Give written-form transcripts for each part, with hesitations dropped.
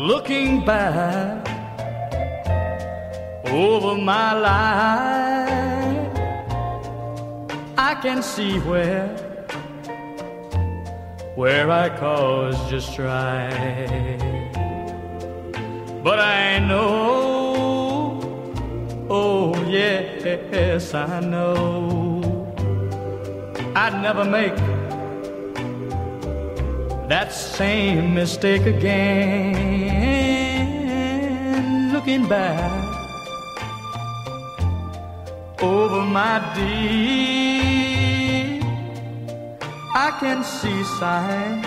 Looking back over my life, I can see where I caused you strife. But I know, oh yes, I know I'd never make that same mistake again. Looking back over my deed, I can see signs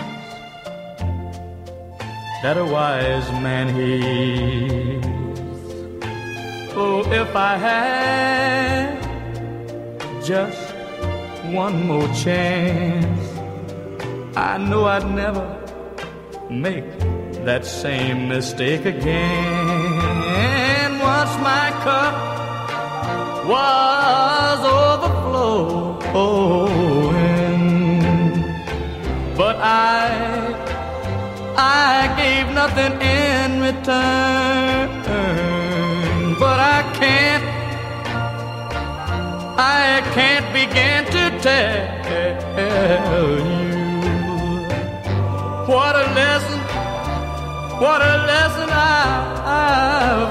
that a wise man heeds. Oh, if I had just one more chance, I know I'd never make that same mistake again. Once my cup was overflowing, but I gave nothing in return. But I can't begin to tell you what a lesson I've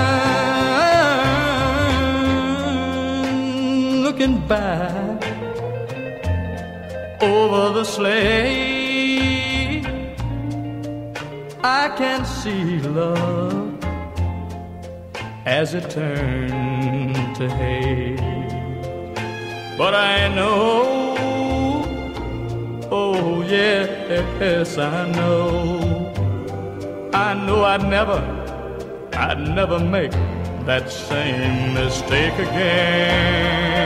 learned. Looking back over the slate, I can see love as it turned to hate. But I know, oh yes, I know I'd never make that same mistake again.